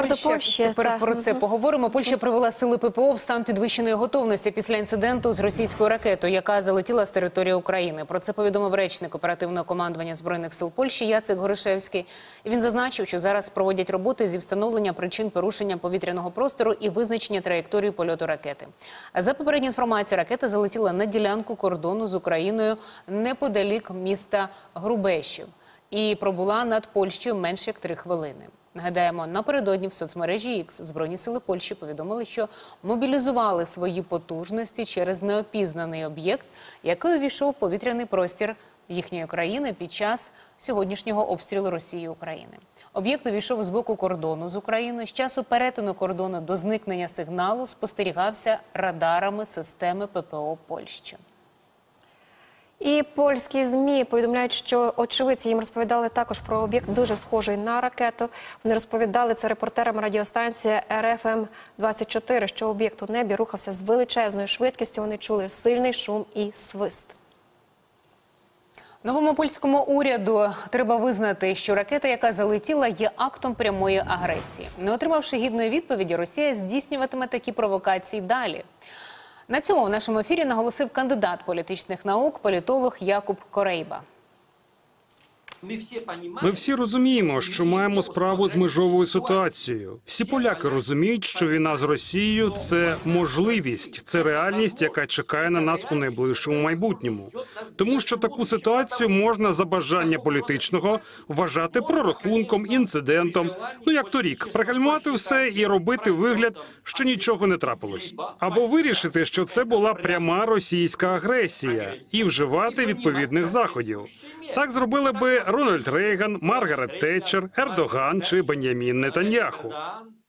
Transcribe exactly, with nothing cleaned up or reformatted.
приводу Польща, Польщі, тепер та. про це поговоримо. Польща привела сили ППО в стан підвищеної готовності після інциденту з російською ракетою, яка залетіла з території України. Про це повідомив речник оперативного командування Збройних сил Польщі Яцек Горишевський. І він зазначив, що зараз проводять роботи зі встановлення причин порушення повітряного простору і визначення траєкторії польоту ракети. За попередньою інформацією, ракета залетіла на ділянку кордону з Україною неподалік міста Грубешів і пробула над Польщею менш як три хвилини. Нагадаємо, напередодні в соцмережі X Збройні сили Польщі повідомили, що мобілізували свої потужності через неопізнаний об'єкт, який увійшов в повітряний простір їхньої країни під час сьогоднішнього обстрілу Росії України. Об'єкт увійшов з боку кордону з Україною. З часу перетину кордону до зникнення сигналу спостерігався радарами системи ППО Польщі. І польські ЗМІ повідомляють, що очевидці їм розповідали також про об'єкт дуже схожий на ракету. Вони розповідали це репортерам радіостанції Р Ф М двадцять чотири, що об'єкт у небі рухався з величезною швидкістю. Вони чули сильний шум і свист. Новому польському уряду треба визнати, що ракета, яка залетіла, є актом прямої агресії. Не отримавши гідної відповіді, Росія здійснюватиме такі провокації далі. На цьому в нашому ефірі наголосив кандидат політичних наук, політолог Якуб Корейба. Ми всі розуміємо, що маємо справу з межовою ситуацією. Всі поляки розуміють, що війна з Росією – це можливість, це реальність, яка чекає на нас у найближчому майбутньому. Тому що таку ситуацію можна за бажання політичного вважати прорахунком, інцидентом, ну як торік, пригальмувати все і робити вигляд, що нічого не трапилось. Або вирішити, що це була пряма російська агресія і вживати відповідних заходів. Так зробили би Рональд Рейган, Маргарет Тетчер, Ердоган чи Бен'ямін Нетаньяху.